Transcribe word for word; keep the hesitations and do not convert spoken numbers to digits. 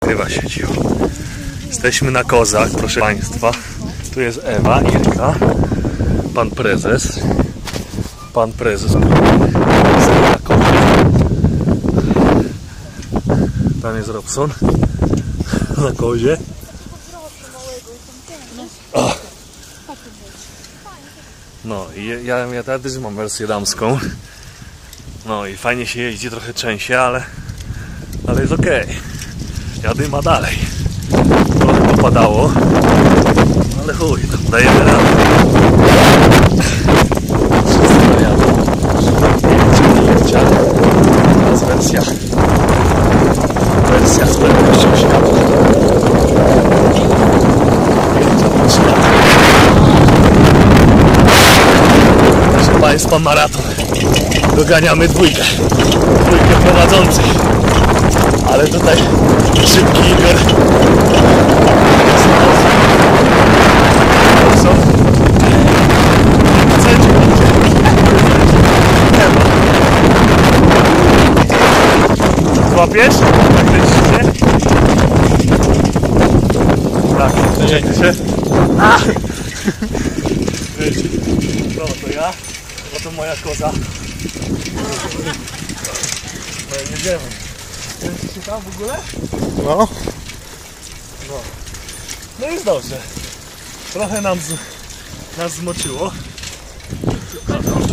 Chyba się cicho. Jesteśmy na kozach, proszę Państwa. Tu jest Ewa, Irka, pan prezes. Pan prezes. Tam jest Robson. Na kozie. O. No i ja, ja też mam wersję damską. No i fajnie się jeździ, trochę trzęsie, ale ale jest ok. Jadę ma dalej. Trochę popadało, ale chuj, to dajemy radę. Wszystko jadą. Teraz wersja. Wersja z prędkością światła. Proszę Państwa, maraton. Doganiamy dwójkę. Dwójkę prowadzących. Ale tutaj szybki Igor. Co? Złapiesz? Kręcicie? Tak, kręcicie się. No to ja, no to moja koza. No jedziemy. Kręcicie tam w ogóle? No. No. No jest dobrze. Trochę nam z, nas zmoczyło.